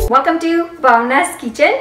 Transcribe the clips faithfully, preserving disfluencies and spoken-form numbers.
Welcome to Bhavna's Kitchen.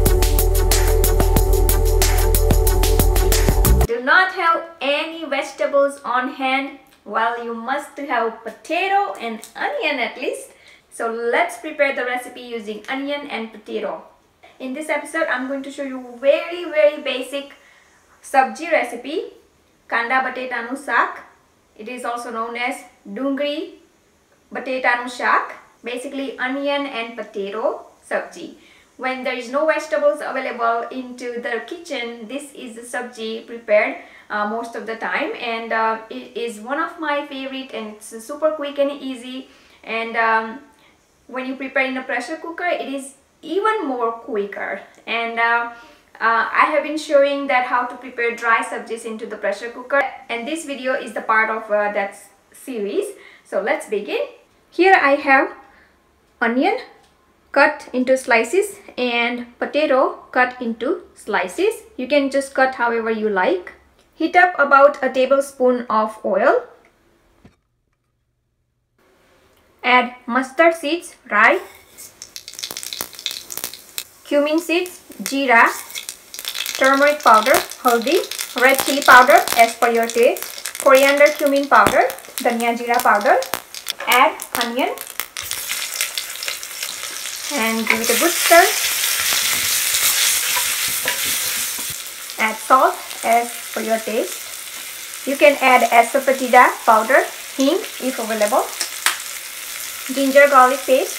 Do not have any vegetables on hand? Well, you must have potato and onion at least. So let's prepare the recipe using onion and potato. In this episode, I'm going to show you very very basic sabji recipe, kanda batetanu sak. It is also known as dungri batetanu shak. Basically onion and potato sabji. When there is no vegetables available into the kitchen, this is the sabji prepared uh, most of the time, and uh, it is one of my favorite, and it's super quick and easy. And um, when you prepare in a pressure cooker, it is even more quicker. And uh, uh, I have been showing that how to prepare dry sabjis into the pressure cooker, and this video is the part of uh, that series. So let's begin. Here I have onion cut into slices and potato cut into slices. You can just cut however you like. Heat up about a tablespoon of oil. Add mustard seeds, rye, cumin seeds, jeera, turmeric powder, haldi, red chili powder as per your taste, coriander cumin powder, dhania jeera powder. Add onion and give it a good stir. Add salt as per your taste. You can add asafoetida powder, hing if available, ginger garlic paste.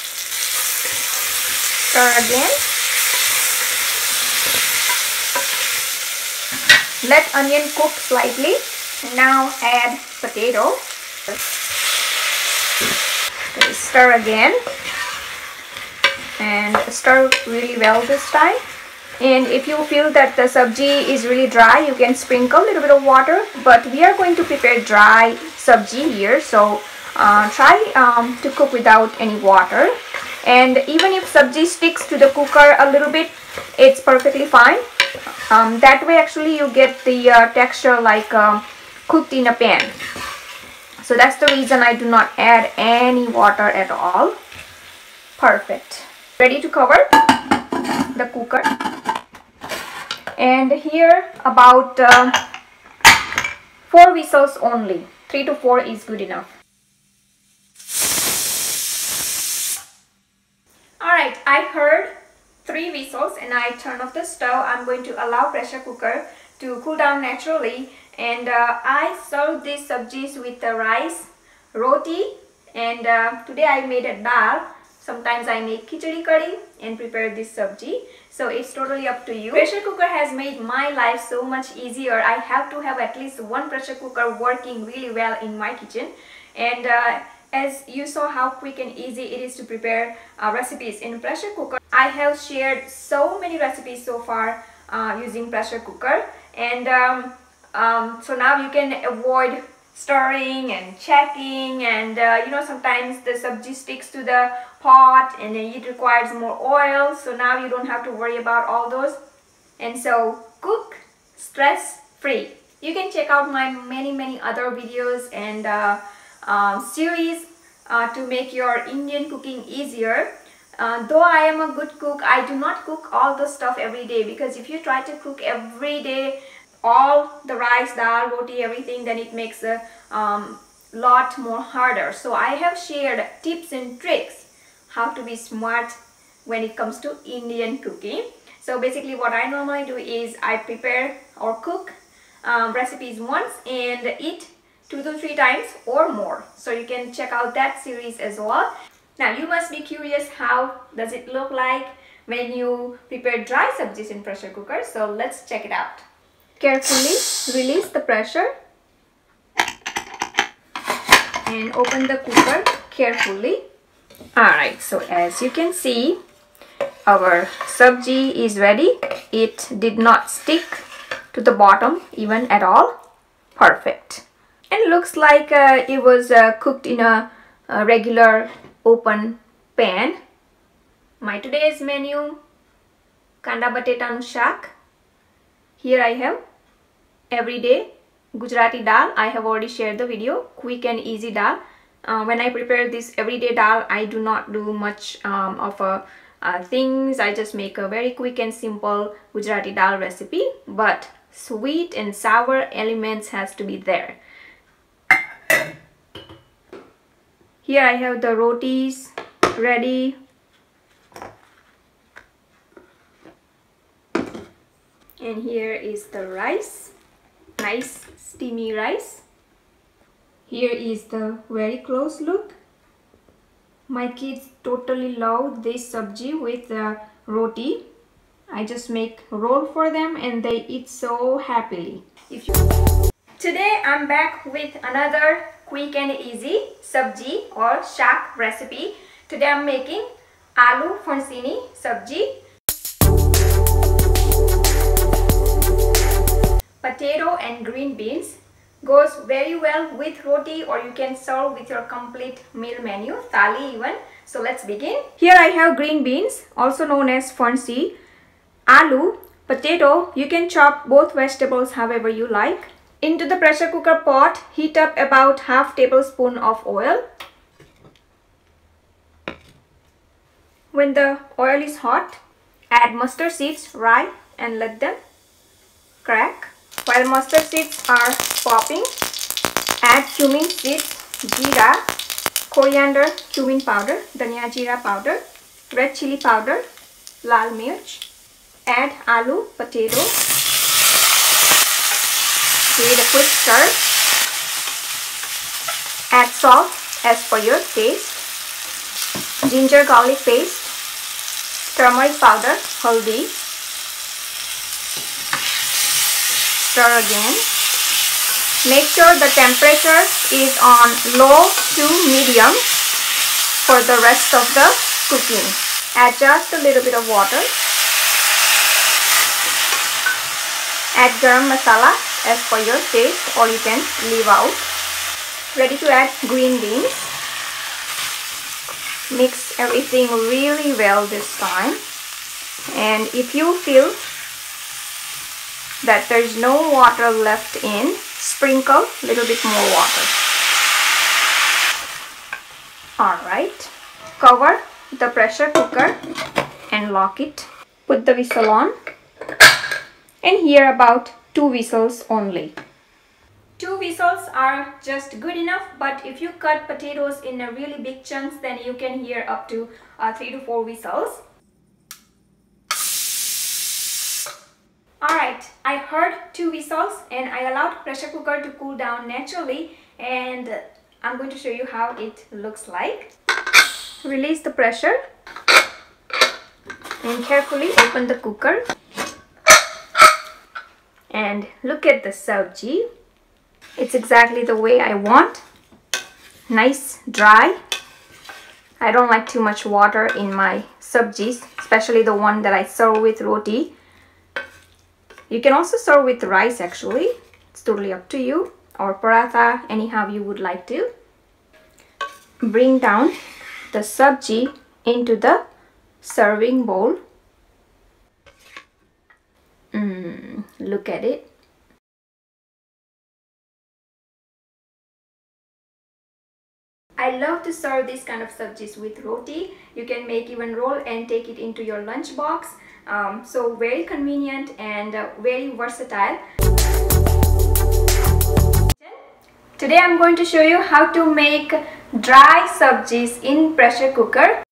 Stir again. Let onion cook slightly. Now add potato. Okay, stir again. And stir really well this time. And if you feel that the sabji is really dry, you can sprinkle a little bit of water, but we are going to prepare dry sabji here, so uh, try um, to cook without any water. And even if sabji sticks to the cooker a little bit, it's perfectly fine. Um, that way actually you get the uh, texture like uh, cooked in a pan. So that's the reason I do not add any water at all. Perfect. Ready to cover the cooker. And here about uh, four whistles only. Three to four is good enough. Alright, I heard three whistles and I turn off the stove. I'm going to allow pressure cooker to cool down naturally. And uh, I serve these sabjis with the rice, roti, and uh, today I made a dal. Sometimes I make khichdi curry and prepare this sabji. So it's totally up to you. Pressure cooker has made my life so much easier. I have to have at least one pressure cooker working really well in my kitchen. And uh, as you saw how quick and easy it is to prepare uh, recipes in pressure cooker, I have shared so many recipes so far uh, using pressure cooker. And um, um, so now you can avoid stirring and checking, and uh, you know, sometimes the sabji sticks to the pot and then it requires more oil, so now you don't have to worry about all those. And so cook stress free. You can check out my many many other videos and uh, uh, series uh, to make your Indian cooking easier. Uh, though I am a good cook, I do not cook all the stuff every day, because if you try to cook every day all the rice, dal, roti, everything, then it makes a um, lot more harder. So I have shared tips and tricks how to be smart when it comes to Indian cooking. So basically what I normally do is I prepare or cook um, recipes once and eat two to three times or more. So you can check out that series as well. Now you must be curious, how does it look like when you prepare dry sabjis in pressure cooker? So let's check it out. Carefully release the pressure and open the cooker carefully. Alright, so as you can see, our sabji is ready. It did not stick to the bottom even at all. Perfect. And looks like uh, it was uh, cooked in a, a regular open pan. My today's menu, kanda batetanu shak. Here I have everyday Gujarati dal. I have already shared the video. Quick and easy dal. Uh, when I prepare this everyday dal, I do not do much um, of a uh, things. I just make a very quick and simple Gujarati dal recipe, but sweet and sour elements has to be there. Here I have the rotis ready. And here is the rice, nice steamy rice. Here is the very close look. My kids totally love this sabji with the roti. I just make roll for them and they eat so happily. If you... Today I'm back with another quick and easy sabji or shak recipe. Today I'm making aloo phoncini sabji. Potato and green beans goes very well with roti, or you can serve with your complete meal menu, thali even. So let's begin. Here I have green beans, also known as phonsi, aloo, potato. You can chop both vegetables however you like. Into the pressure cooker pot, heat up about half tablespoon of oil. When the oil is hot, add mustard seeds, rye, and let them crack. While mustard seeds are popping, add cumin seeds, jeera, coriander, cumin powder, dhania jeera powder, red chili powder, lal mirch. Add aloo, potato. Give it a quick stir. Add salt as per your taste. Ginger garlic paste, turmeric powder, haldi. Stir again. Make sure the temperature is on low to medium for the rest of the cooking. Add just a little bit of water. Add garam masala as per your taste, or you can leave out. Ready to add green beans. Mix everything really well this time. And if you feel that there is no water left in, sprinkle a little bit more water. Alright, cover the pressure cooker and lock it. Put the whistle on and hear about two whistles only. Two whistles are just good enough, but if you cut potatoes in a really big chunks, then you can hear up to uh, three to four whistles. Alright, I heard two whistles and I allowed pressure cooker to cool down naturally, and I'm going to show you how it looks like. Release the pressure and carefully open the cooker and look at the sabji. It's exactly the way I want. Nice, dry. I don't like too much water in my sabjis, especially the one that I serve with roti. You can also serve with rice actually. It's totally up to you, or paratha, anyhow you would like to. Bring down the sabji into the serving bowl. Mm, look at it. I love to serve this kind of sabjis with roti. You can make even roll and take it into your lunch box. Um, so very convenient and uh, very versatile. Today I'm going to show you how to make dry sabjis in pressure cooker.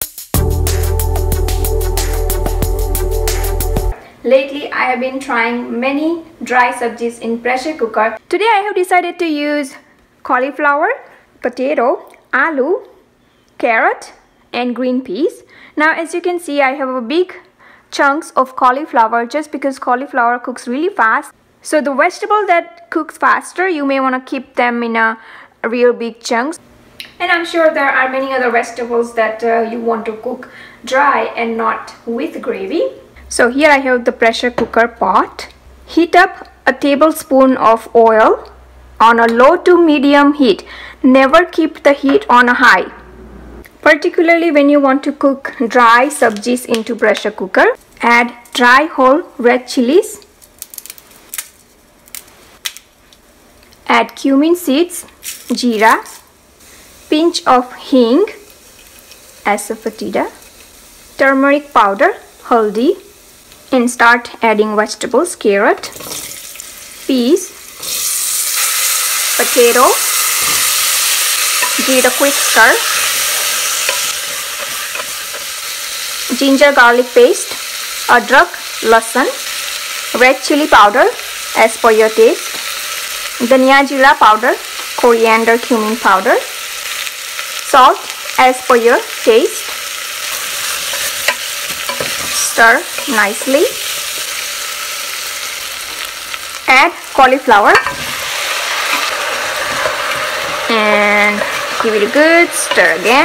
Lately I have been trying many dry sabjis in pressure cooker. Today I have decided to use cauliflower, potato, aloo, carrot and green peas. Now as you can see, I have a big chunks of cauliflower just because cauliflower cooks really fast. So the vegetable that cooks faster, you may want to keep them in a, a real big chunks. And I'm sure there are many other vegetables that uh, you want to cook dry and not with gravy. So here I have the pressure cooker pot. Heat up a tablespoon of oil on a low to medium heat. Never keep the heat on a high, particularly when you want to cook dry sabjis into pressure cooker. Add dry whole red chilies. Add cumin seeds, jeera, pinch of hing, asafoetida, turmeric powder, haldi, and start adding vegetables, carrot, peas, potato. Give it a quick stir. Ginger garlic paste, adrak, lasan, red chili powder as per your taste, dhania jeera powder, coriander cumin powder, salt as per your taste. Stir nicely. Add cauliflower and give it a good stir again.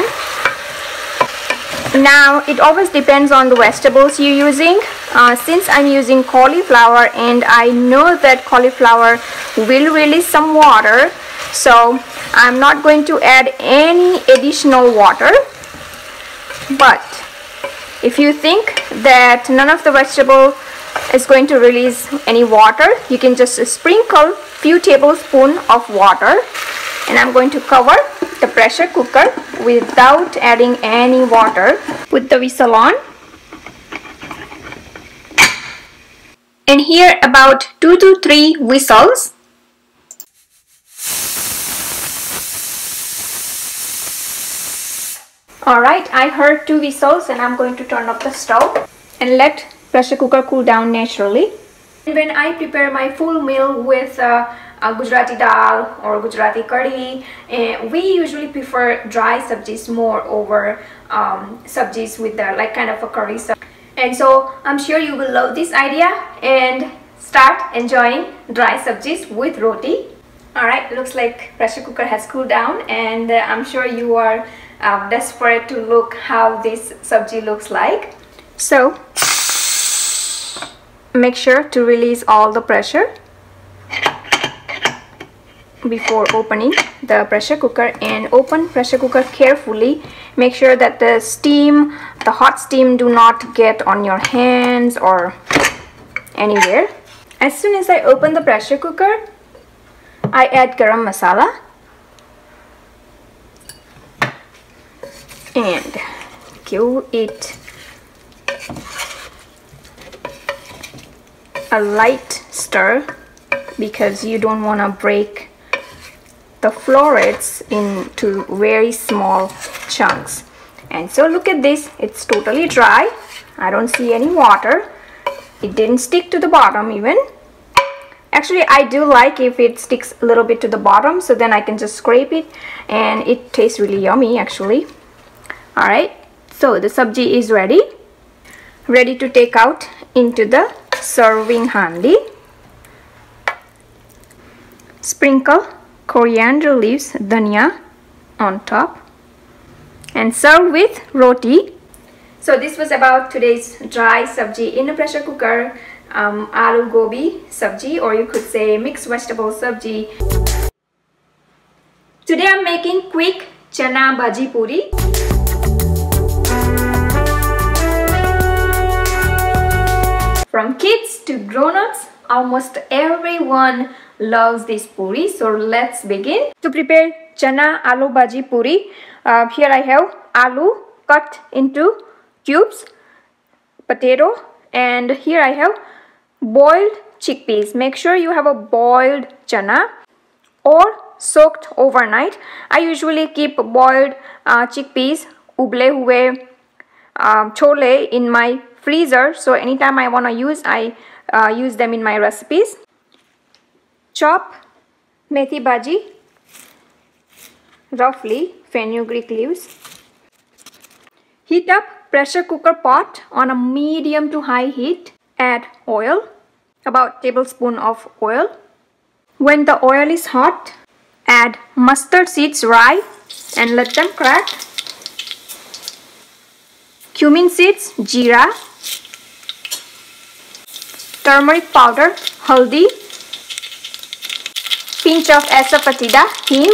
Now it always depends on the vegetables you're using. Uh, since I'm using cauliflower and I know that cauliflower will release some water, so I'm not going to add any additional water. But if you think that none of the vegetable is going to release any water, you can just sprinkle few tablespoons of water, and I'm going to cover the pressure cooker without adding any water. Put the whistle on, and here about two to three whistles. Alright, I heard two whistles and I'm going to turn off the stove and let pressure cooker cool down naturally. And when I prepare my full meal with uh, uh, Gujarati dal or Gujarati curry, uh, we usually prefer dry sabjis more over um, sabjis with the like kind of a curry. And so I'm sure you will love this idea and start enjoying dry sabjis with roti. Alright, looks like pressure cooker has cooled down, and uh, I'm sure you are uh, desperate to look how this sabji looks like. So make sure to release all the pressure before opening the pressure cooker, and open pressure cooker carefully. Make sure that the steam, the hot steam, do not get on your hands or anywhere. As soon as I open the pressure cooker, I add garam masala and give it a light stir because you don't want to break the florets into very small chunks. And so look at this, it's totally dry. I don't see any water. It didn't stick to the bottom even. Actually, I do like if it sticks a little bit to the bottom, so then I can just scrape it and it tastes really yummy actually. Alright, so the sabji is ready. Ready to take out into the serving handi. Sprinkle coriander leaves, dhania on top, and serve with roti. So this was about today's dry sabji in a pressure cooker, um, aloo gobi sabji, or you could say mixed vegetable sabji. Today I'm making quick chana bhaji puri. From kids to grown-ups, almost everyone loves this puri. So let's begin. To prepare chana aloo bhaji puri, uh, here I have aloo cut into cubes, potato, and here I have boiled chickpeas. Make sure you have a boiled chana or soaked overnight. I usually keep boiled uh, chickpeas, ubale hue uh, chole in my freezer, so anytime I want to use, I uh, use them in my recipes. Chop methi bhaji roughly, fenugreek leaves. Heat up pressure cooker pot on a medium to high heat. Add oil, about tablespoon of oil. When the oil is hot, add mustard seeds, rye, and let them crack. Cumin seeds, jeera. Turmeric powder, haldi, pinch of asafoetida, hing,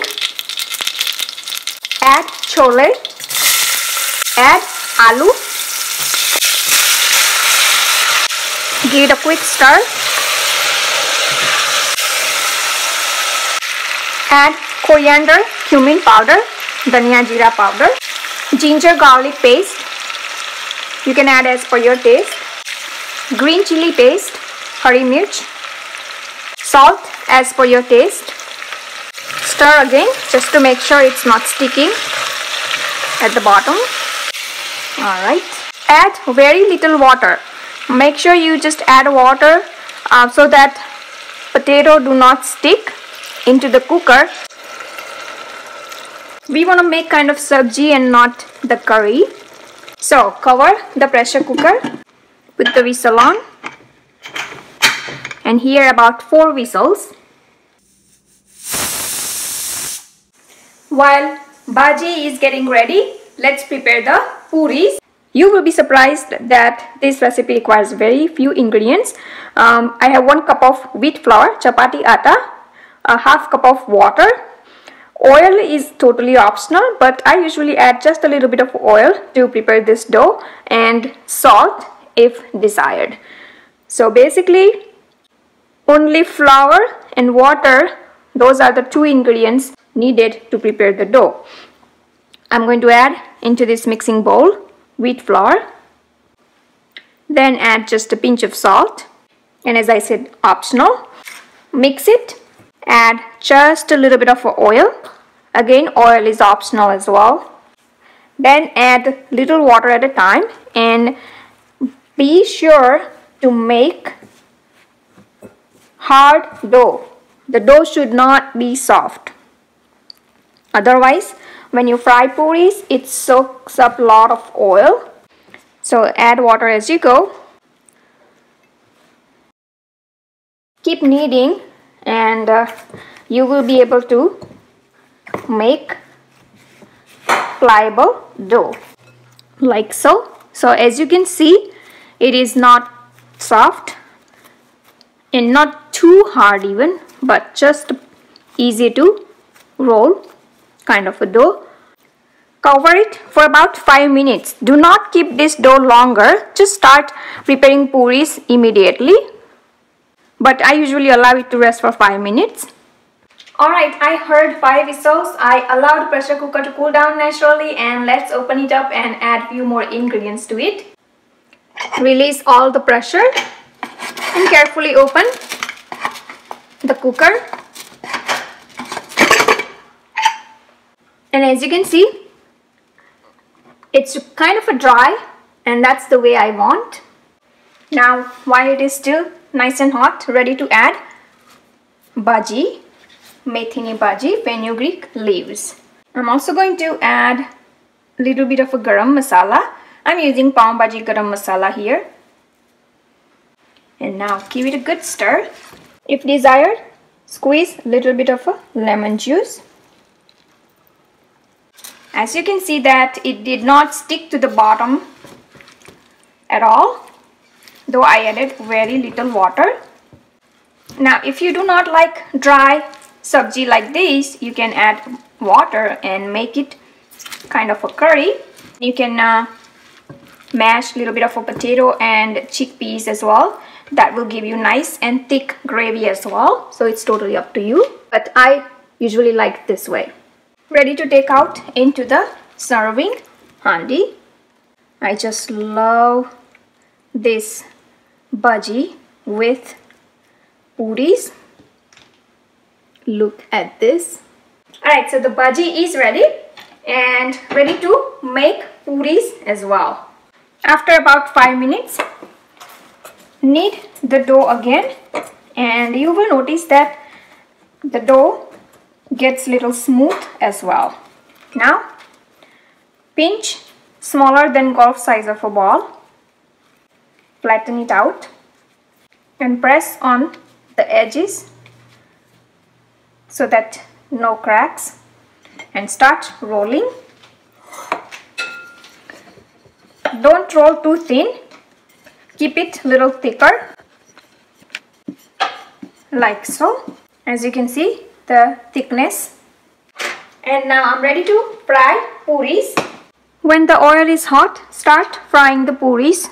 add chole, add aloo, give it a quick stir, add coriander, cumin powder, dhania jeera powder, ginger garlic paste, You can add as per your taste. Green chili paste, hari mirch, salt as per your taste. Stir again just to make sure it's not sticking at the bottom. Alright. Add very little water. Make sure you just add water uh, so that potato do not stick into the cooker. We want to make kind of sabji and not the curry. So cover the pressure cooker with the whistle on and hear about four whistles. While bhaji is getting ready, let's prepare the puris. You will be surprised that this recipe requires very few ingredients. Um, I have one cup of wheat flour, chapati atta, a half cup of water. Oil is totally optional, but I usually add just a little bit of oil to prepare this dough, and salt if desired. So basically only flour and water, those are the two ingredients needed to prepare the dough. I'm going to add into this mixing bowl wheat flour, then add just a pinch of salt, and as I said, optional. Mix it, add just a little bit of oil. Again, oil is optional as well. Then add little water at a time, and be sure to make hard dough. The dough should not be soft. Otherwise, when you fry puris, it soaks up a lot of oil. So add water as you go. Keep kneading, and uh, you will be able to make pliable dough like so. So as you can see, it is not soft and not too hard even, but just easy to roll kind of a dough. Cover it for about five minutes. Do not keep this dough longer. Just start preparing puris immediately. But I usually allow it to rest for five minutes. Alright, I heard five whistles. I allowed the pressure cooker to cool down naturally, and let's open it up and add few more ingredients to it. Release all the pressure and carefully open the cooker. And as you can see, it's kind of a dry, and that's the way I want. Now, while it is still nice and hot, ready to add bhaji, methini bhaji, fenugreek leaves. I'm also going to add a little bit of a garam masala. I'm using pav bhaji garam masala here. And now give it a good stir. If desired, squeeze a little bit of a lemon juice. As you can see that it did not stick to the bottom at all, though I added very little water. Now if you do not like dry sabji like this, you can add water and make it kind of a curry. You can uh, mash a little bit of a potato and chickpeas as well. That will give you nice and thick gravy as well. So it's totally up to you, but I usually like this way. Ready to take out into the serving handi. I just love this bhaji with puris. Look at this. Alright, so the bhaji is ready and ready to make puris as well. After about five minutes, knead the dough again, and you will notice that the dough gets little smooth as well. Now pinch smaller than golf size of a ball, flatten it out and press on the edges so that no cracks, and start rolling. Don't roll too thin, keep it a little thicker like so. As you can see the thickness. And now I'm ready to fry puris. When the oil is hot, start frying the puris.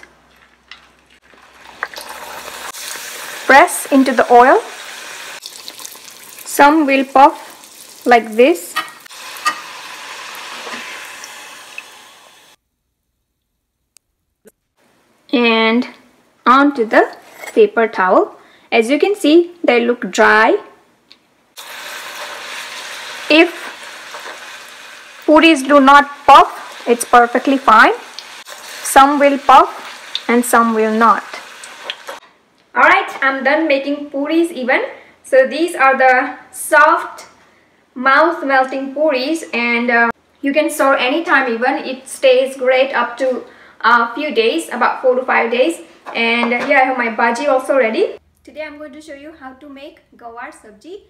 Press into the oil. Some will puff like this. onto the paper towel. As you can see, they look dry. If puris do not puff, it's perfectly fine. Some will puff and some will not. Alright, I'm done making puris even. So these are the soft mouth melting puris, and uh, you can store anytime even. It stays great up to a few days, about four to five days. And uh, here I have my bhaji also ready. Today I'm going to show you how to make gawar sabji.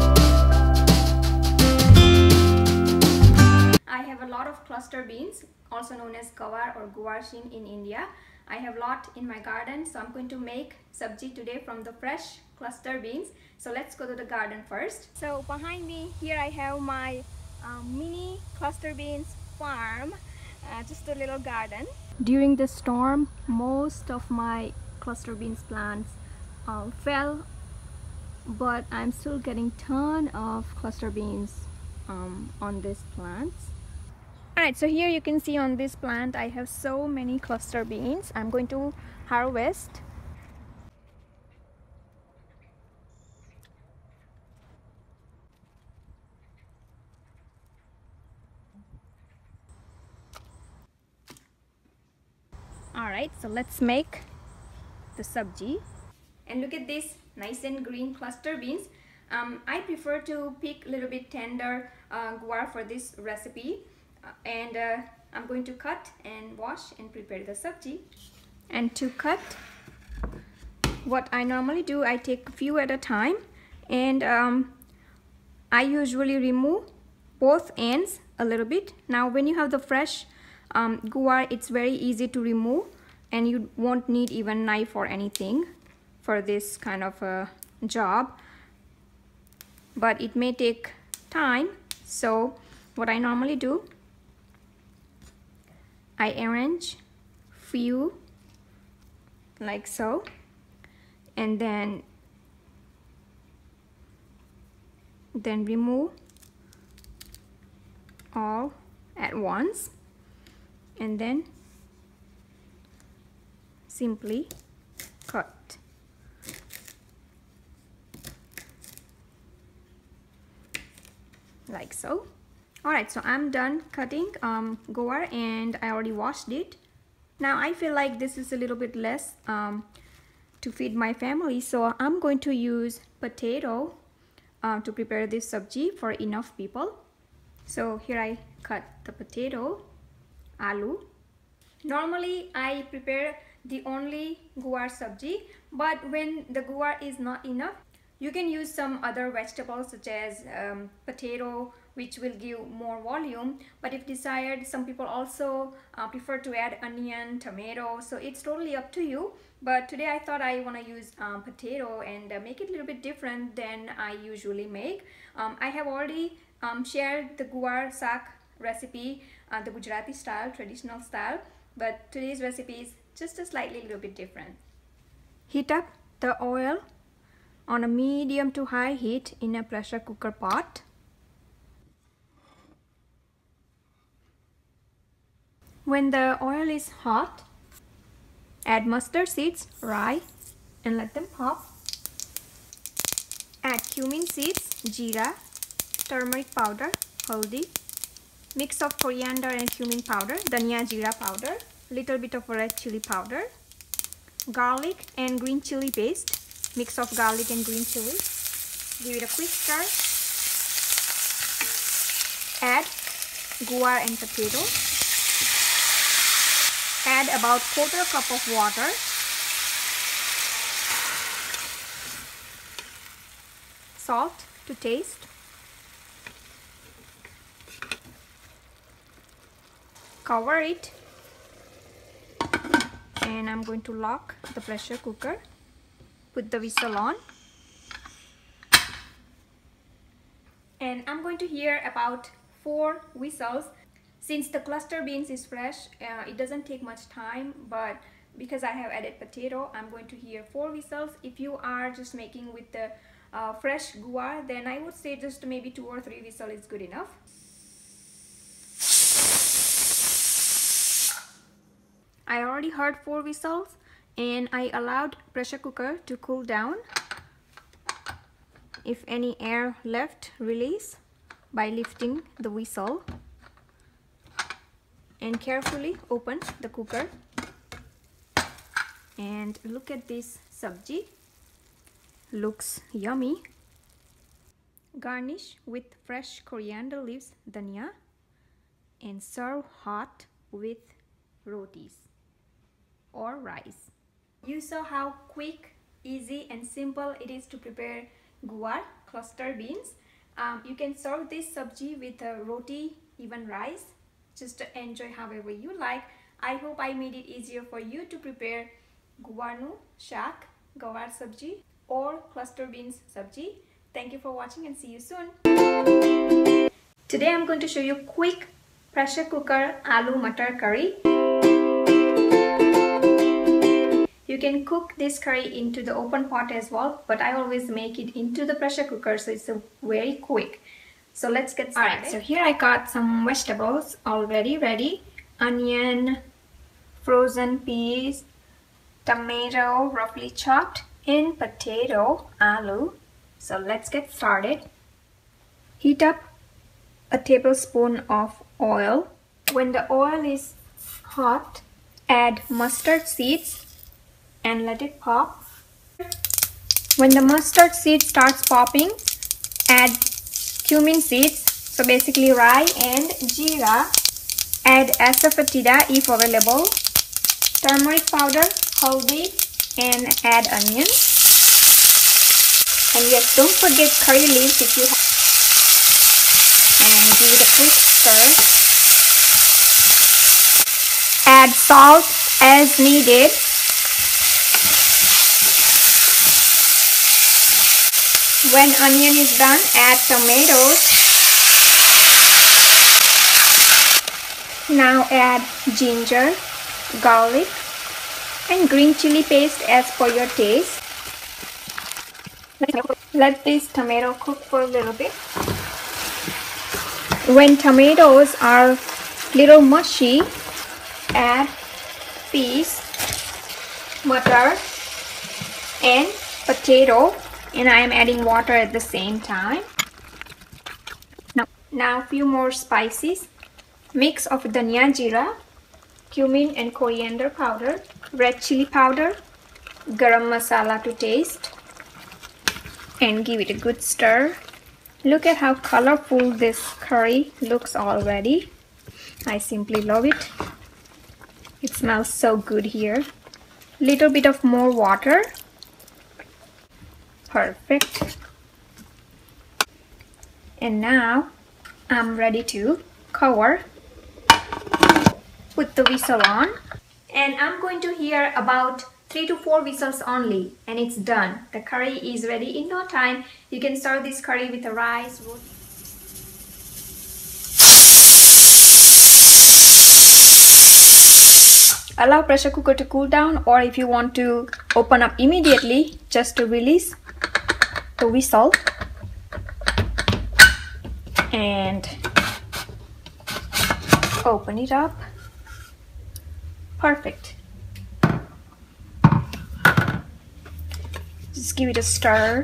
I have a lot of cluster beans, also known as gawar or guarshin in India. I have a lot in my garden, so I'm going to make sabji today from the fresh cluster beans. So let's go to the garden first. So behind me here I have my um, mini cluster beans farm, uh, just a little garden. During the storm, most of my cluster beans plants uh, fell, but I'm still getting ton of cluster beans um, on these plants. Alright, so here you can see on this plant I have so many cluster beans. I'm going to harvest. Alright, so let's make the sabji. And look at this nice and green cluster beans. Um, I prefer to pick a little bit tender uh, guar for this recipe. Uh, and uh, I'm going to cut and wash and prepare the sabji. And to cut, what I normally do, I take a few at a time, and um, I usually remove both ends a little bit. Now when you have the fresh um, guar, it's very easy to remove, and you won't need even knife or anything for this kind of a job, but it may take time. So what I normally do, I arrange few like so, and then then remove all at once, and then simply cut. Like so. Alright, so I'm done cutting um, guar, and I already washed it. Now I feel like this is a little bit less um, to feed my family, so I'm going to use potato uh, to prepare this sabji for enough people. So here I cut the potato, aloo. Normally I prepare the only guar sabji, but when the guar is not enough, you can use some other vegetables such as um, potato, which will give more volume. But if desired, some people also uh, prefer to add onion, tomato, so it's totally up to you. But today I thought I want to use um, potato and uh, make it a little bit different than I usually make. Um, I have already um, shared the guar sak recipe, uh, the Gujarati style, traditional style, but today's recipe is just a slightly little bit different. Heat up the oil on a medium to high heat in a pressure cooker pot. When the oil is hot, add mustard seeds, rye, and let them pop. Add cumin seeds, jeera, turmeric powder, haldi, mix of coriander and cumin powder, dhania jeera powder, little bit of red chili powder, garlic and green chili paste, mix of garlic and green chili. Give it a quick stir. Add guar and potato. Add about quarter cup of water. Salt to taste. Cover it, and I'm going to lock the pressure cooker. Put the whistle on, and I'm going to hear about four whistles. Since the cluster beans is fresh, uh, it doesn't take much time, but because I have added potato, I'm going to hear four whistles. If you are just making with the uh, fresh guar, then I would say just maybe two or three whistles is good enough. I already heard four whistles, and I allowed pressure cooker to cool down. If any air left, release by lifting the whistle, and carefully open the cooker. And look at this sabji, looks yummy. Garnish with fresh coriander leaves, dhania, and serve hot with rotis or rice. You saw how quick, easy and simple it is to prepare guar, cluster beans. Um, you can serve this sabji with a roti, even rice. Just enjoy however you like. I hope I made it easier for you to prepare guarnu shak, gawar sabji or cluster beans sabji. Thank you for watching and see you soon. Today I'm going to show you quick pressure cooker aloo matar curry. You can cook this curry into the open pot as well, but I always make it into the pressure cooker, so it's a very quick. So let's get started. Alright, so here I got some vegetables already ready. Onion, frozen peas, tomato roughly chopped, and potato, aloo. So let's get started. Heat up a tablespoon of oil. When the oil is hot, add mustard seeds and let it pop. When the mustard seed starts popping, add cumin seeds, so basically rye and jeera. Add asafoetida if available, turmeric powder, haldi, and add onion. And yes, don't forget curry leaves if you have. And give it a quick stir. Add salt as needed. When onion is done, add tomatoes. Now add ginger, garlic, and green chili paste as per your taste. Let this tomato cook for a little bit. When tomatoes are little mushy, add peas, butter, and potato. And I am adding water at the same time. Now, now few more spices. Mix of dhania jeera, cumin and coriander powder, red chili powder, garam masala to taste, and give it a good stir. Look at how colorful this curry looks already. I simply love it. It smells so good here. Little bit of more water. Perfect. And now I'm ready to cover. Put the whistle on. And I'm going to hear about three to four whistles only, and it's done. The curry is ready in no time. You can serve this curry with a rice. Allow pressure cooker to cool down, or if you want to open up immediately, just to release the whistle and open it up. Perfect. Just give it a stir.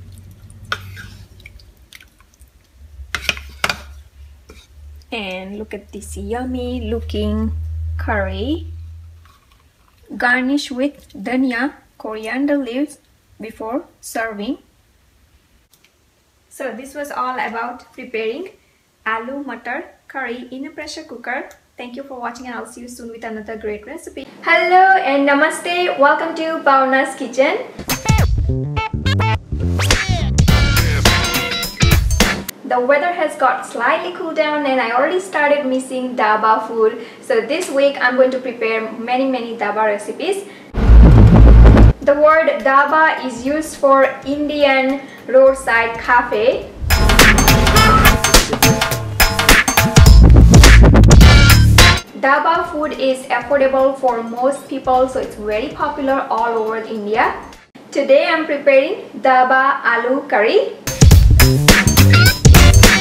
And look at this yummy looking curry. Garnish with dhania, coriander leaves before serving. So this was all about preparing aloo matar curry in a pressure cooker. Thank you for watching, and I'll see you soon with another great recipe. Hello and namaste. Welcome to Bhavna's Kitchen. The weather has got slightly cooled down and I already started missing dhaba food. So this week I'm going to prepare many many dhaba recipes. The word dhaba is used for Indian roadside cafe. Dhaba food is affordable for most people, so it's very popular all over India. Today I'm preparing dhaba aloo curry.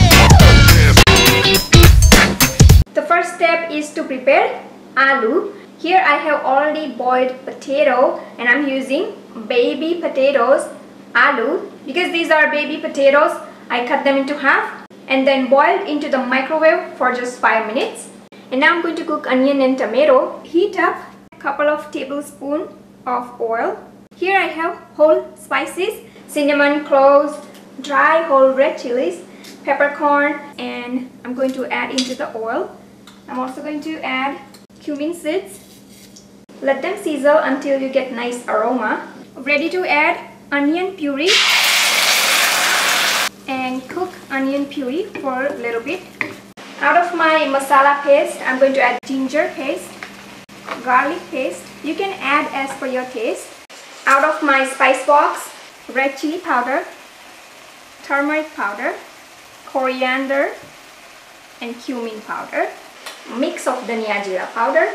The first step is to prepare aloo. Here I have already boiled potato and I'm using baby potatoes, aloo. Because these are baby potatoes, I cut them into half and then boiled into the microwave for just five minutes. And now I'm going to cook onion and tomato. Heat up a couple of tablespoons of oil. Here I have whole spices, cinnamon, cloves, dry whole red chilies, peppercorn, and I'm going to add into the oil. I'm also going to add cumin seeds. Let them sizzle until you get nice aroma. Ready to add onion puree and cook onion puree for a little bit. Out of my masala paste, I'm going to add ginger paste, garlic paste. You can add as per your taste. Out of my spice box, red chili powder, turmeric powder, coriander and cumin powder, mix of dhania jeera powder.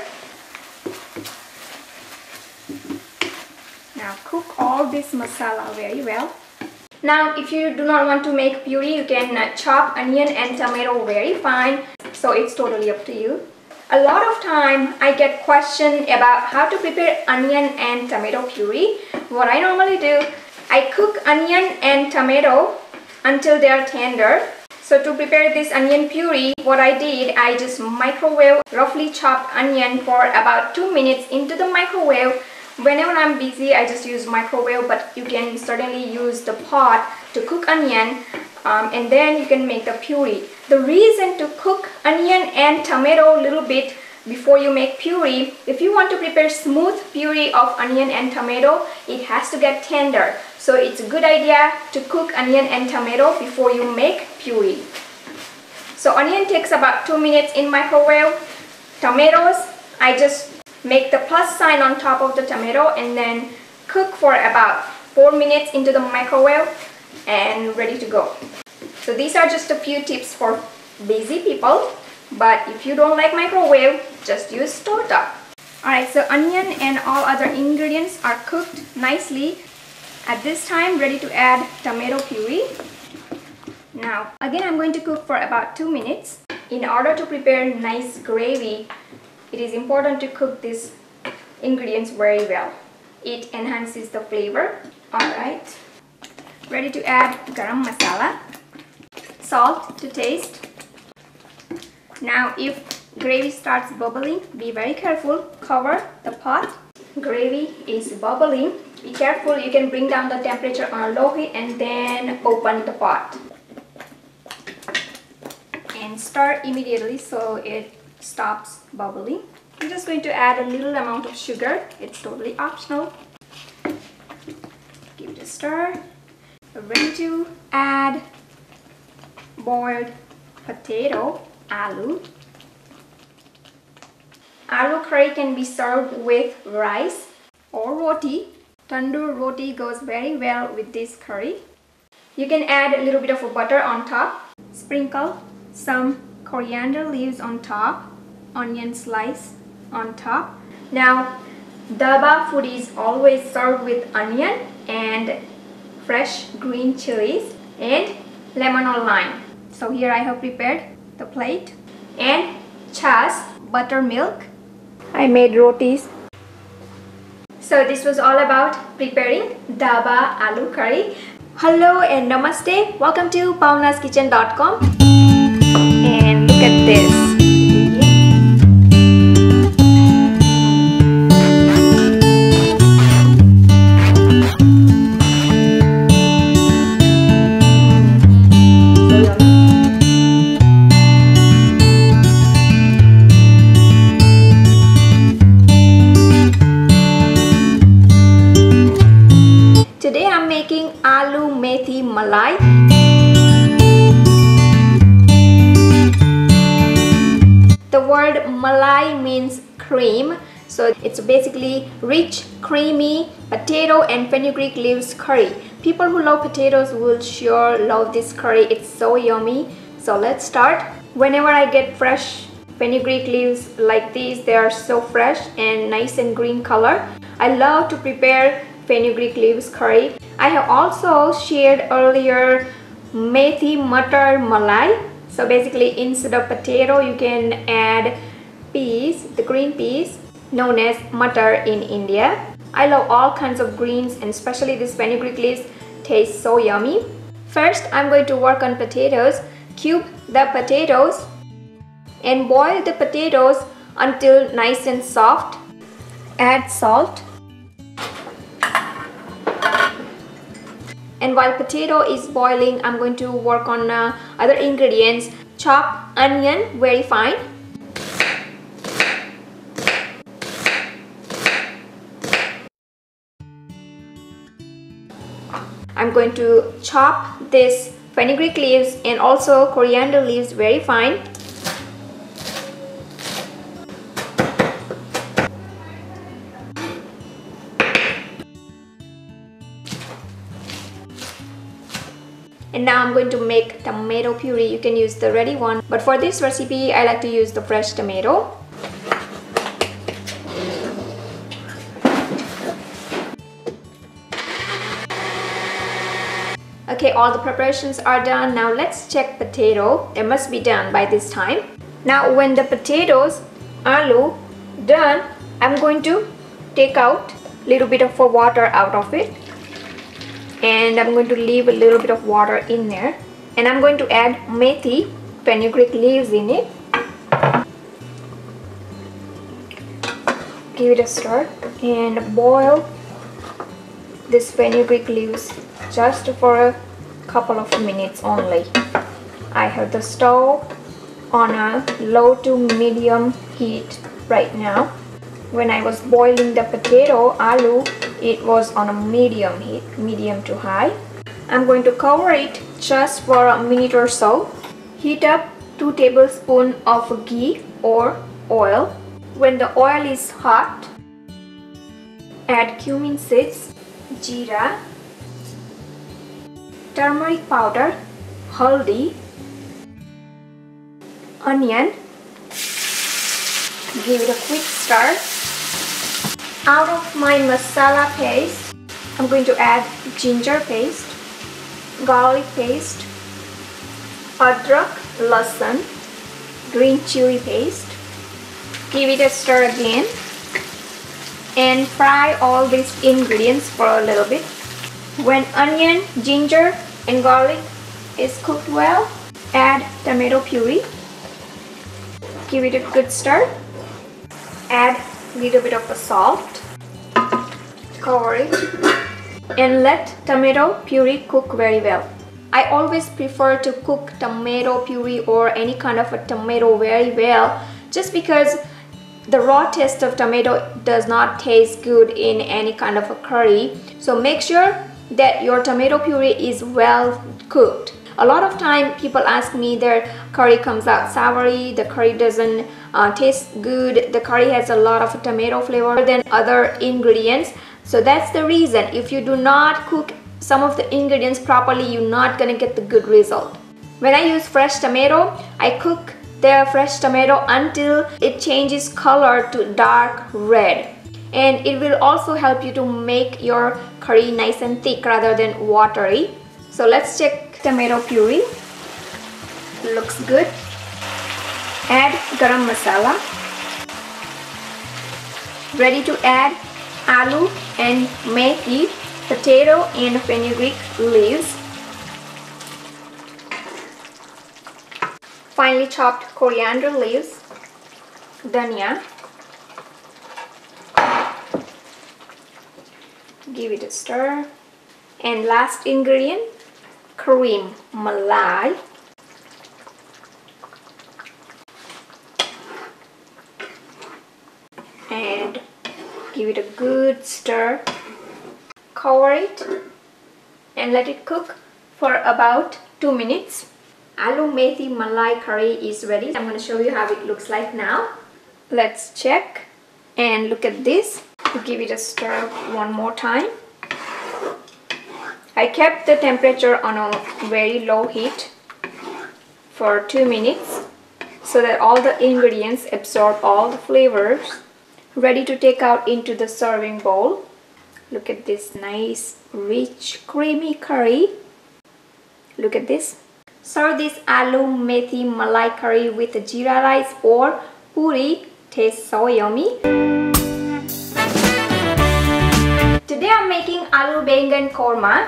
Now cook all this masala very well. Now if you do not want to make puree, you can uh, chop onion and tomato very fine, so it's totally up to you. A lot of time I get questioned about how to prepare onion and tomato puree. What I normally do, I cook onion and tomato until they are tender. So to prepare this onion puree, what I did, I just microwave roughly chopped onion for about two minutes into the microwave. Whenever I'm busy, I just use microwave, but you can certainly use the pot to cook onion, um, and then you can make the puree. The reason to cook onion and tomato a little bit before you make puree, if you want to prepare smooth puree of onion and tomato, it has to get tender. So it's a good idea to cook onion and tomato before you make puree. So onion takes about two minutes in microwave. Tomatoes, I just make the plus sign on top of the tomato and then cook for about four minutes into the microwave and ready to go. So these are just a few tips for busy people, but if you don't like microwave, just use stovetop. Alright, so onion and all other ingredients are cooked nicely. At this time, ready to add tomato puree. Now again, I'm going to cook for about two minutes. In order to prepare nice gravy, it is important to cook these ingredients very well. It enhances the flavor. Alright, ready to add garam masala, salt to taste. Now if gravy starts bubbling, be very careful, cover the pot. Gravy is bubbling, be careful, you can bring down the temperature on low heat and then open the pot. And stir immediately so it stops bubbling. I'm just going to add a little amount of sugar. It's totally optional. Give it a stir. We're ready to add boiled potato, aloo. Aloo curry can be served with rice or roti. Tandoor roti goes very well with this curry. You can add a little bit of butter on top. Sprinkle some coriander leaves on top, onion slice on top. Now dhaba food is always served with onion and fresh green chilies and lemon or lime. So here I have prepared the plate and chas, buttermilk. I made rotis. So this was all about preparing dhaba aloo curry. Hello and namaste. Welcome to paunas kitchen dot com. And look at this. Today I'm making aloo methi malai. The word malai means cream, so it's basically rich, creamy potato and fenugreek leaves curry. People who love potatoes will sure love this curry. It's so yummy. So let's start. Whenever I get fresh fenugreek leaves like these, they are so fresh and nice and green color. I love to prepare fenugreek leaves curry. I have also shared earlier methi matar malai. So basically instead of potato you can add peas, the green peas, known as matar in India. I love all kinds of greens, and especially this fenugreek leaves taste so yummy. First, I'm going to work on potatoes. Cube the potatoes and boil the potatoes until nice and soft. Add salt. And while potato is boiling, I'm going to work on uh, other ingredients. Chop onion very fine. I'm going to chop this fenugreek leaves and also coriander leaves very fine. And now I'm going to make tomato puree. You can use the ready one, but for this recipe I like to use the fresh tomato. Okay, all the preparations are done. Now let's check potato. It must be done by this time. Now when the potatoes, aloo, done, I'm going to take out a little bit of water out of it. And I'm going to leave a little bit of water in there. And I'm going to add methi, fenugreek leaves in it. Give it a stir and boil this fenugreek leaves just for a couple of minutes only. I have the stove on a low to medium heat right now. When I was boiling the potato, aloo, it was on a medium heat, medium to high. I'm going to cover it just for a minute or so. Heat up two tablespoons of ghee or oil. When the oil is hot, add cumin seeds, jeera, turmeric powder, haldi, onion. Give it a quick stir. Out of my masala paste, I'm going to add ginger paste, garlic paste, adrak, lasan, green chili paste. Give it a stir again and fry all these ingredients for a little bit. When onion, ginger and garlic is cooked well, add tomato puree. Give it a good stir. Add a little bit of a salt. Cover it and let tomato puree cook very well. I always prefer to cook tomato puree or any kind of a tomato very well, just because the raw taste of tomato does not taste good in any kind of a curry. So make sure that your tomato puree is well cooked. A lot of time people ask me their curry comes out soury, the curry doesn't uh, taste good, the curry has a lot of tomato flavor than other ingredients. So that's the reason. If you do not cook some of the ingredients properly, you're not gonna get the good result. When I use fresh tomato, I cook the fresh tomato until it changes color to dark red. And it will also help you to make your curry nice and thick rather than watery. So let's check tomato puree. Looks good. Add garam masala. Ready to add aloo and methi, potato and fenugreek leaves. Finely chopped coriander leaves, dhania. Give it a stir. And last ingredient, cream malai. And give it a good stir. Cover it and let it cook for about two minutes. Aloo methi malai curry is ready. I'm going to show you how it looks like now. Let's check and look at this. Give it a stir one more time. I kept the temperature on a very low heat for two minutes so that all the ingredients absorb all the flavors. Ready to take out into the serving bowl. Look at this nice, rich, creamy curry. Look at this. Serve this aloo methi malai curry with jeera rice or puri. Tastes so yummy. Today I'm making aloo bengan korma.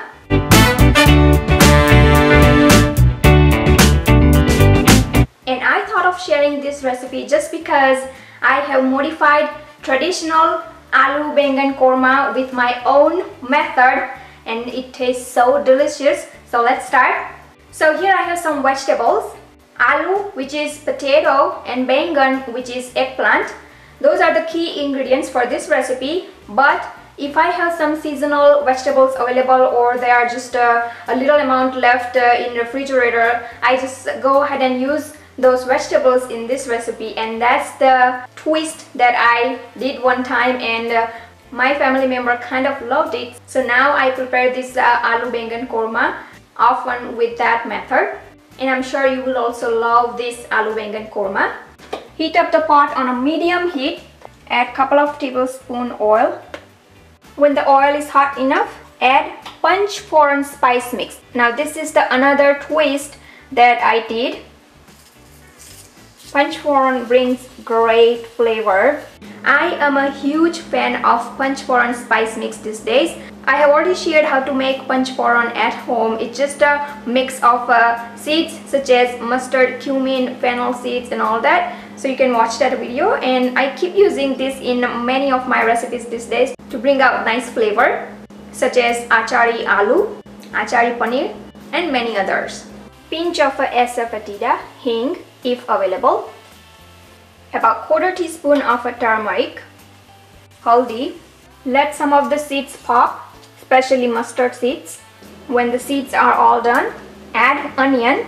And I thought of sharing this recipe just because I have modified traditional aloo bengan korma with my own method and it tastes so delicious. So let's start. So here I have some vegetables. Aloo, which is potato, and bengan, which is eggplant. Those are the key ingredients for this recipe. But if I have some seasonal vegetables available or there are just a, a little amount left uh, in refrigerator, I just go ahead and use those vegetables in this recipe, and that's the twist that I did one time, and uh, my family member kind of loved it. So now I prepare this uh, aloo bengan korma often with that method, and I'm sure you will also love this aloo bengan korma. Heat up the pot on a medium heat, add couple of tablespoon oil. When the oil is hot enough, add Panchphoron spice mix. Now this is the another twist that I did. Panchphoron brings great flavor. I am a huge fan of Panchphoron spice mix these days. I have already shared how to make Panchphoron at home. It's just a mix of uh, seeds such as mustard, cumin, fennel seeds and all that. So you can watch that video, and I keep using this in many of my recipes these days to bring out nice flavor such as achari aloo, achari paneer and many others. Pinch of asafoetida, hing if available, about quarter teaspoon of a turmeric, haldi. Let some of the seeds pop, especially mustard seeds. When the seeds are all done, add onion,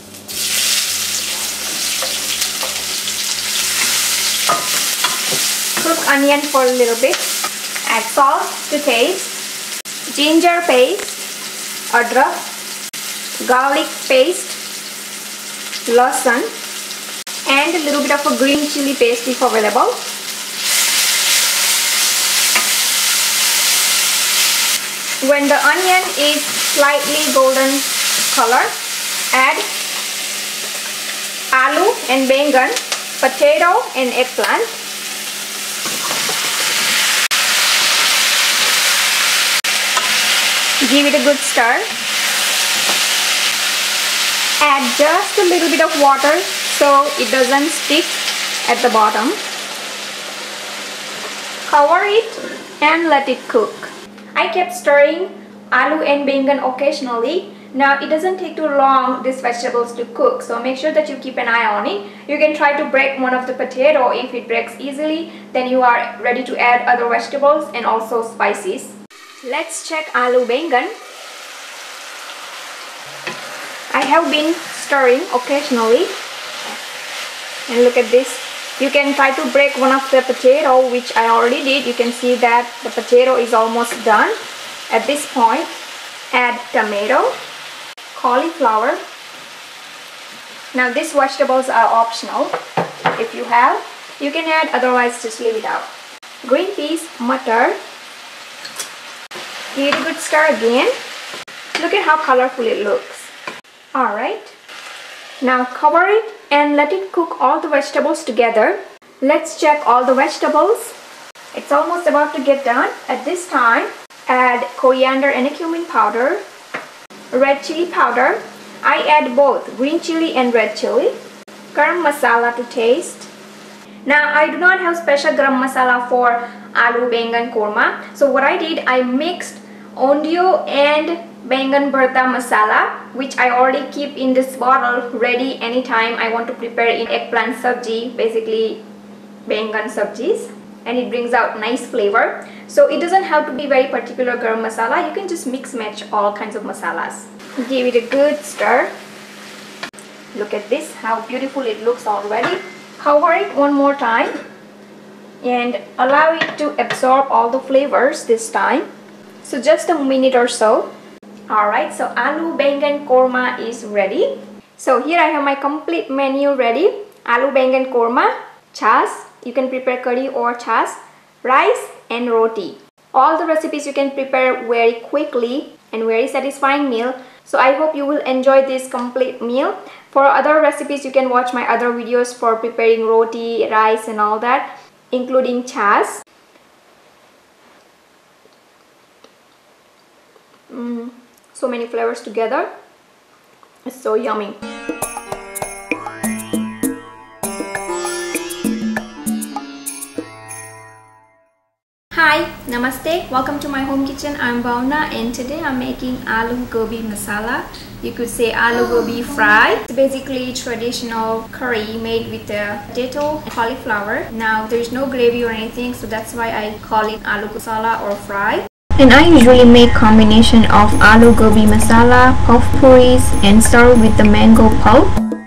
cook onion for a little bit, add salt to taste, ginger paste, adrak, garlic paste, lasan, and a little bit of a green chili paste if available. When the onion is slightly golden color, add aloo and bengan, potato and eggplant. Give it a good stir. Add just a little bit of water so it doesn't stick at the bottom. Cover it and let it cook. I kept stirring aloo and bengan occasionally. Now it doesn't take too long these vegetables to cook, so make sure that you keep an eye on it. You can try to break one of the potato. If it breaks easily, then you are ready to add other vegetables and also spices. Let's check aloo bengan. I have been stirring occasionally, and look at this. You can try to break one of the potato, which I already did. You can see that the potato is almost done. At this point, add tomato, cauliflower. Now these vegetables are optional. If you have, you can add, otherwise just leave it out. Green peas, matar. Give it a good stir again. Look at how colorful it looks. Alright. Now cover it and let it cook all the vegetables together. Let's check all the vegetables. It's almost about to get done. At this time, add coriander and cumin powder, red chili powder. I add both green chili and red chili. Garam masala to taste. Now I do not have special garam masala for aloo bengan korma. So what I did, I mixed ondio and bengan bharta masala, which I already keep in this bottle ready anytime I want to prepare in eggplant sabji, basically bengan sabjis, and it brings out nice flavor. So it doesn't have to be very particular garam masala. You can just mix match all kinds of masalas. Give it a good stir. Look at this, how beautiful it looks already. Cover it one more time and allow it to absorb all the flavors this time. So just a minute or so. Alright, so aloo bengan korma is ready. So here I have my complete menu ready. Aloo bengan korma, chas, you can prepare curry or chas, rice and roti. All the recipes you can prepare very quickly and very satisfying meal. So I hope you will enjoy this complete meal. For other recipes, you can watch my other videos for preparing roti, rice and all that, including chas. mm, so many flavors together. It's so yummy. Hi, namaste, welcome to my home kitchen. I'm Bhavna and today I'm making aloo gobi masala. You could say aloo gobi fry. It's basically traditional curry made with the potato and cauliflower. Now there's no gravy or anything, so that's why I call it aloo masala or fry. And I usually make combination of aloo gobi masala, puff puris and serve with the mango pulp.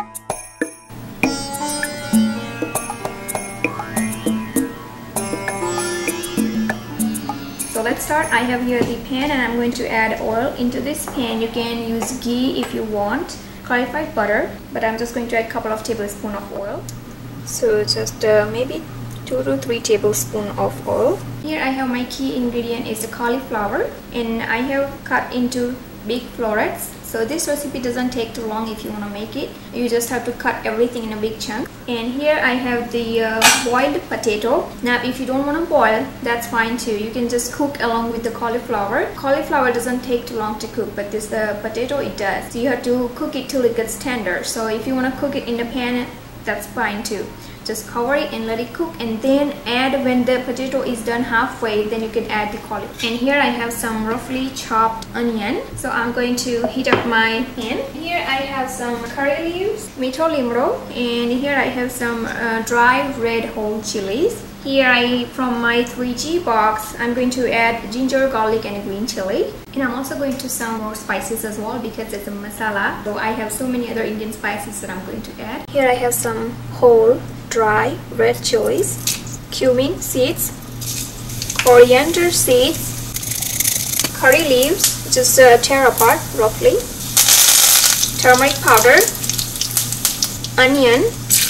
So let's start. I have here the pan and I'm going to add oil into this pan. You can use ghee if you want, clarified butter, but I'm just going to add a couple of tablespoons of oil. So just uh, maybe two to three tablespoons of oil. Here I have my key ingredient is the cauliflower and I have cut into big florets. So this recipe doesn't take too long if you want to make it. You just have to cut everything in a big chunk. And here I have the uh, boiled potato. Now if you don't want to boil, that's fine too. You can just cook along with the cauliflower. Cauliflower doesn't take too long to cook, but this the uh, potato it does. So you have to cook it till it gets tender. So if you want to cook it in the pan, that's fine too. Just cover it and let it cook and then add when the potato is done halfway, then you can add the cauliflower. And here I have some roughly chopped onion. So I'm going to heat up my pan. Here I have some curry leaves, mito limro, and here I have some uh, dry red whole chilies. Here I, from my three G box, I'm going to add ginger, garlic and green chili. And I'm also going to some more spices as well because it's a masala. So I have so many other Indian spices that I'm going to add. Here I have some whole dry red chilies, cumin seeds, coriander seeds, curry leaves, just uh, tear apart roughly, turmeric powder, onion.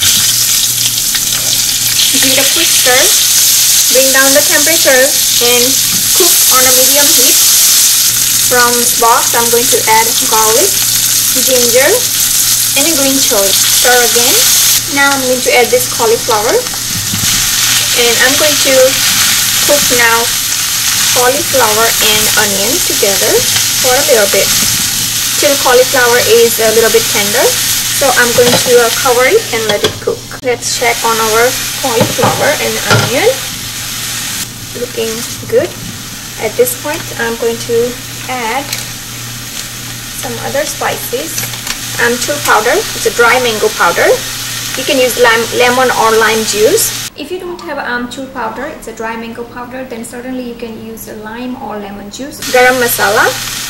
Give it a quick stir, bring down the temperature and cook on a medium heat. From this box I'm going to add garlic, ginger and a green chili. Stir again. Now I'm going to add this cauliflower and I'm going to cook now cauliflower and onion together for a little bit till cauliflower is a little bit tender. So I'm going to uh, cover it and let it cook. Let's check on our cauliflower and onion. Looking good. At this point I'm going to add some other spices. Amchur powder, it's a dry mango powder. You can use lime, lemon or lime juice. If you don't have amchur powder, it's a dry mango powder, then certainly you can use a lime or lemon juice. Garam masala.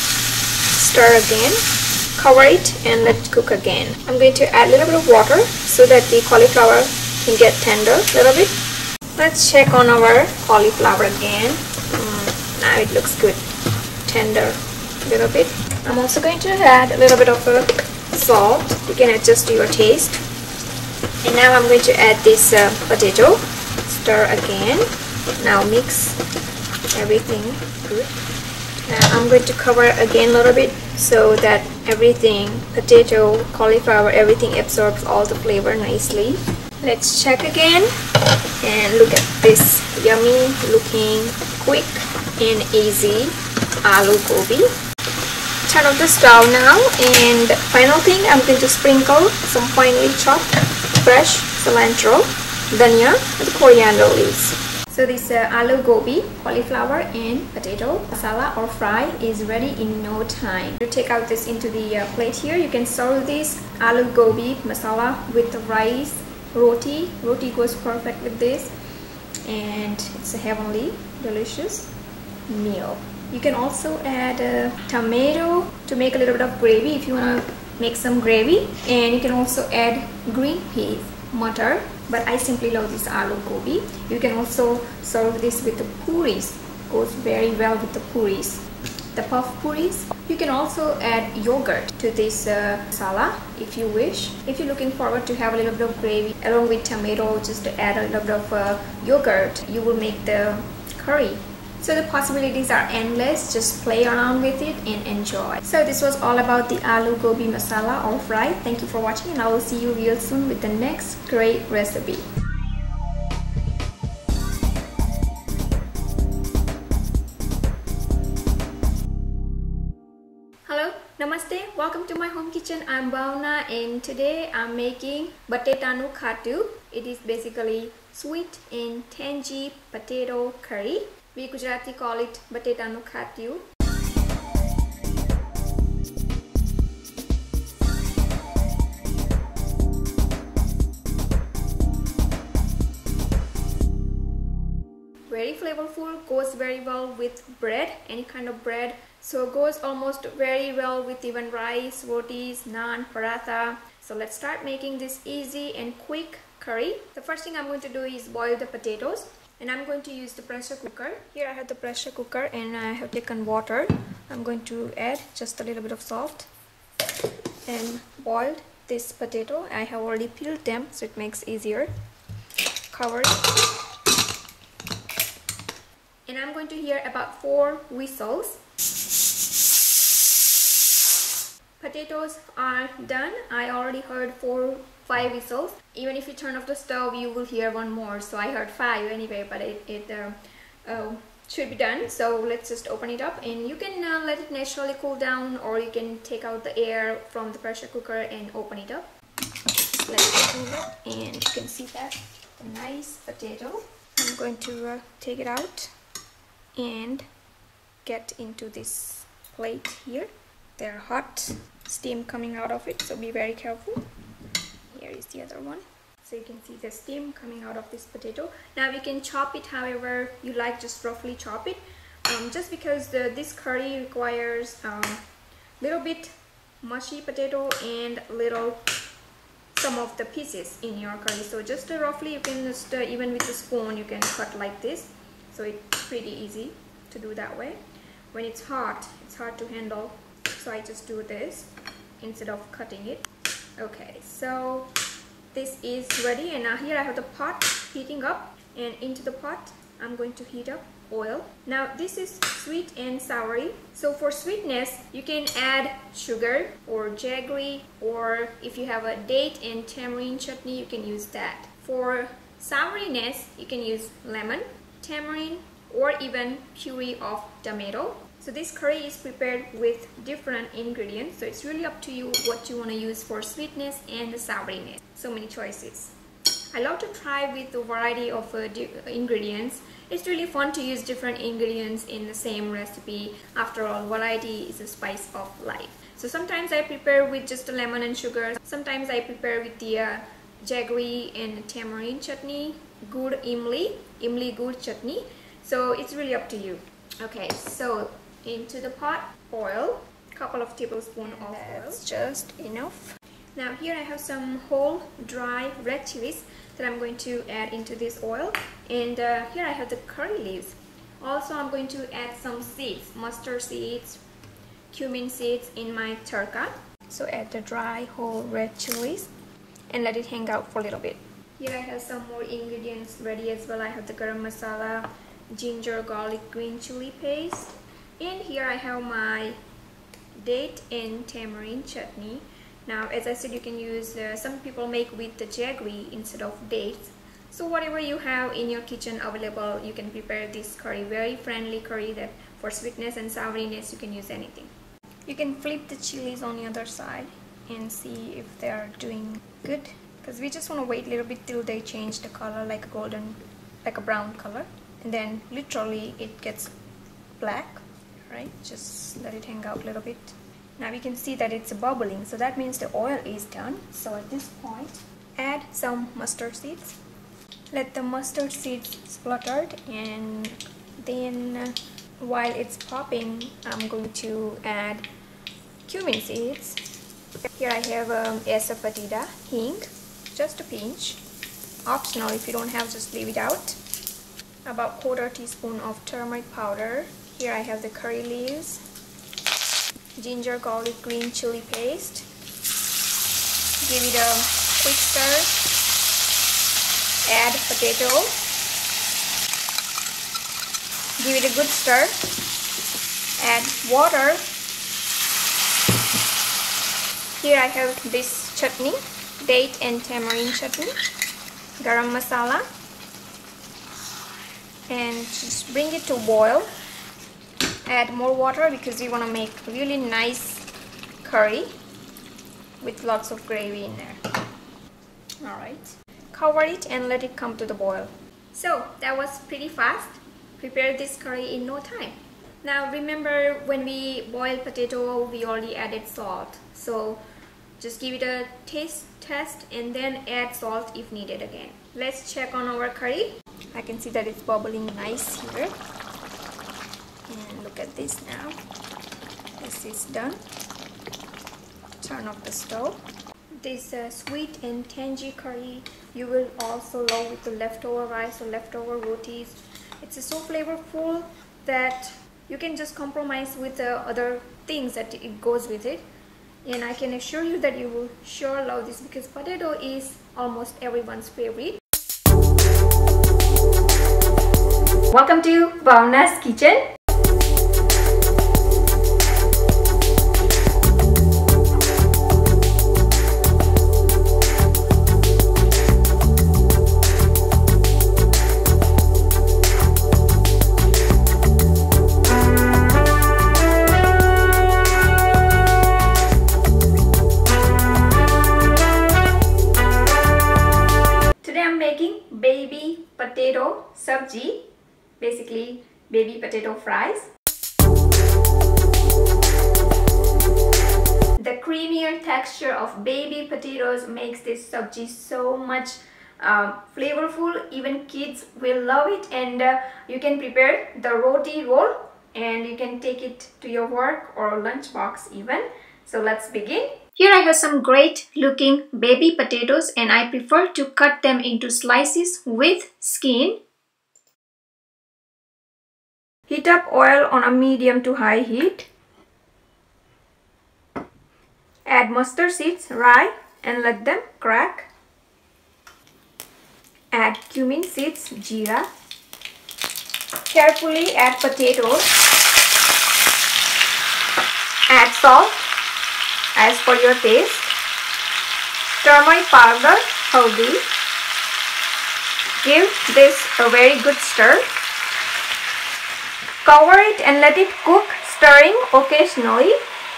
Stir again. Cover it and let it cook again. I'm going to add a little bit of water so that the cauliflower can get tender a little bit. Let's check on our cauliflower again. Mm, now it looks good. Tender a little bit. I'm also going to add a little bit of uh, salt. You can adjust to your taste. And now I'm going to add this uh, potato. Stir again. Now mix everything good. Now I'm going to cover again a little bit so that everything, potato, cauliflower, everything absorbs all the flavor nicely. Let's check again and look at this yummy looking, quick and easy aloo gobi. Turn off the stove now, and final thing, I'm going to sprinkle some finely chopped fresh cilantro, dhania and coriander leaves. So this uh, aloo gobi, cauliflower and potato masala or fry is ready in no time. You take out this into the uh, plate here. You can serve this aloo gobi masala with rice, roti. Roti goes perfect with this and it's a heavenly, delicious meal. You can also add uh, tomato to make a little bit of gravy if you want to make some gravy, and you can also add green peas, matar, but I simply love this aloo gobi. You can also serve this with the puris. Goes very well with the puris, the puff puris. You can also add yogurt to this uh, masala if you wish. If you're looking forward to have a little bit of gravy along with tomato, just to add a little bit of uh, yogurt, you will make the curry. So the possibilities are endless. Just play around with it and enjoy. So this was all about the aloo gobi masala or fry. Thank you for watching, and I will see you real soon with the next great recipe. Namaste, welcome to my home kitchen. I'm Bhavna and today I'm making Batetanu Khatu. It is basically sweet and tangy potato curry. We Gujarati call it Batetanu Khatu. Very flavorful, goes very well with bread, any kind of bread. So goes almost very well with even rice, rotis, naan, paratha. So let's start making this easy and quick curry. The first thing I'm going to do is boil the potatoes, and I'm going to use the pressure cooker. Here I have the pressure cooker and I have taken water. I'm going to add just a little bit of salt and boiled this potato. I have already peeled them so it makes easier. Cover it. And I'm going to hear about four whistles. Potatoes are done. I already heard four, five whistles. Even if you turn off the stove, you will hear one more. So I heard five anyway, but it, it uh, uh, should be done. So let's just open it up, and you can uh, let it naturally cool down, or you can take out the air from the pressure cooker and open it up. Let it cool up, and you can see that a nice potato. I'm going to uh, take it out and get into this plate here. They're hot, steam coming out of it, so be very careful. Here is the other one. So you can see the steam coming out of this potato. Now we can chop it however you like, just roughly chop it. Um, just because the, this curry requires a um, little bit mushy potato and little some of the pieces in your curry. So just uh, roughly you can just, uh, even with a spoon, you can cut like this. So it's pretty easy to do that way. When it's hot, it's hard to handle. So I just do this instead of cutting it. Okay, so this is ready, and now here I have the pot heating up, and into the pot I'm going to heat up oil. Now this is sweet and soury. So for sweetness you can add sugar or jaggery, or if you have a date and tamarind chutney you can use that. For souriness you can use lemon, tamarind, or even puree of tomato. So this curry is prepared with different ingredients, so it's really up to you what you want to use for sweetness and the souriness. So many choices. I love to try with a variety of uh, ingredients. It's really fun to use different ingredients in the same recipe. After all, variety is a spice of life. So sometimes I prepare with just the lemon and sugar. Sometimes I prepare with the uh, jaggery and tamarind chutney, gur imli, imli gur chutney. So it's really up to you. Okay, so into the pot, oil, couple of tablespoons of oil. That's just enough. Now here I have some whole dry red chilies that I'm going to add into this oil, and uh, here I have the curry leaves. Also I'm going to add some seeds, mustard seeds, cumin seeds in my tadka. So add the dry whole red chilies and let it hang out for a little bit. Here I have some more ingredients ready as well. I have the garam masala, ginger garlic green chili paste, and here I have my date and tamarind chutney. Now as I said, you can use uh, some people make with the jaggery instead of dates. So whatever you have in your kitchen available, you can prepare this curry. Very friendly curry that for sweetness and souriness you can use anything. You can flip the chilies on the other side and see if they are doing good, because we just want to wait a little bit till they change the color, like a golden, like a brown color, and then literally it gets black, right? Just let it hang out a little bit. Now we can see that it's bubbling, so that means the oil is done. So at this point add some mustard seeds. Let the mustard seeds splutter, and then uh, while it's popping I'm going to add cumin seeds. Here I have um, asafoetida, hing, just a pinch, optional. If you don't have, just leave it out. About quarter teaspoon of turmeric powder. Here I have the curry leaves, ginger garlic green chili paste. Give it a quick stir. Add potato. Give it a good stir. Add water. Here I have this chutney, date and tamarind chutney, garam masala, and just bring it to boil. Add more water because we want to make really nice curry with lots of gravy in there. Alright, cover it and let it come to the boil. So that was pretty fast. Prepare this curry in no time. Now remember, when we boil potato, we already added salt. So just give it a taste test and then add salt if needed again. Let's check on our curry. I can see that it's bubbling nice here. And look at this now. This is done. Turn off the stove. This uh, sweet and tangy curry you will also love with the leftover rice or leftover rotis. It's uh, so flavorful that you can just compromise with the uh, other things that it goes with it. And I can assure you that you will sure love this, because potato is almost everyone's favorite. Welcome to Bhavna's Kitchen. Baby potato sabji, basically baby potato fries. The creamier texture of baby potatoes makes this sabji so much uh, flavorful. Even kids will love it, and uh, you can prepare the roti roll and you can take it to your work or lunch box even. So let's begin. Here I have some great looking baby potatoes, and I prefer to cut them into slices with skin. Heat up oil on a medium to high heat. Add mustard seeds, rye, and let them crack. Add cumin seeds, jeera. Carefully add potatoes. Add salt as per your taste. Turmeric powder, haldi. Give this a very good stir. Cover it and let it cook, stirring occasionally.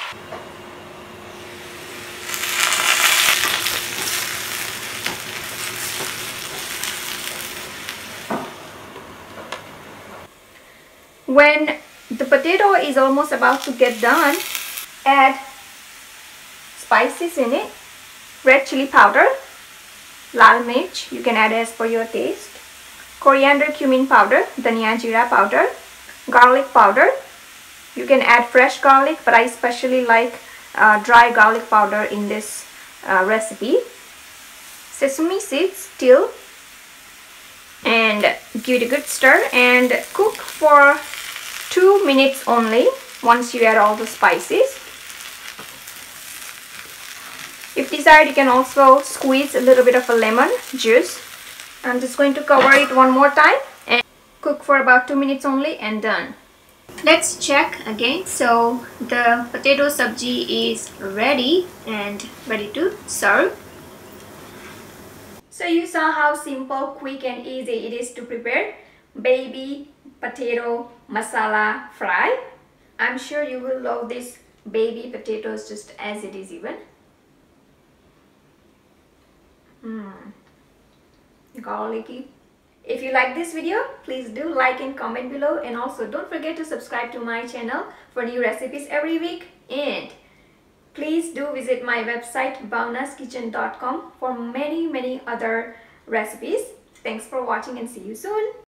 When the potato is almost about to get done, add spices in it. Red chili powder, lal mirch, you can add as per your taste. Coriander, cumin powder, dhania jeera powder, garlic powder. You can add fresh garlic, but I especially like uh, dry garlic powder in this uh, recipe. Sesame seeds, till, and give it a good stir and cook for two minutes only once you add all the spices. If desired, you can also squeeze a little bit of a lemon juice. I'm just going to cover it one more time and cook for about two minutes only, and done. Let's check again. So the potato sabji is ready and ready to serve. So you saw how simple, quick and easy it is to prepare baby potato masala fry. I'm sure you will love these baby potatoes just as it is even. Mmm, garlicky. If you like this video, please do like and comment below, and also don't forget to subscribe to my channel for new recipes every week, and please do visit my website bhavnas kitchen dot com for many many other recipes. Thanks for watching and see you soon.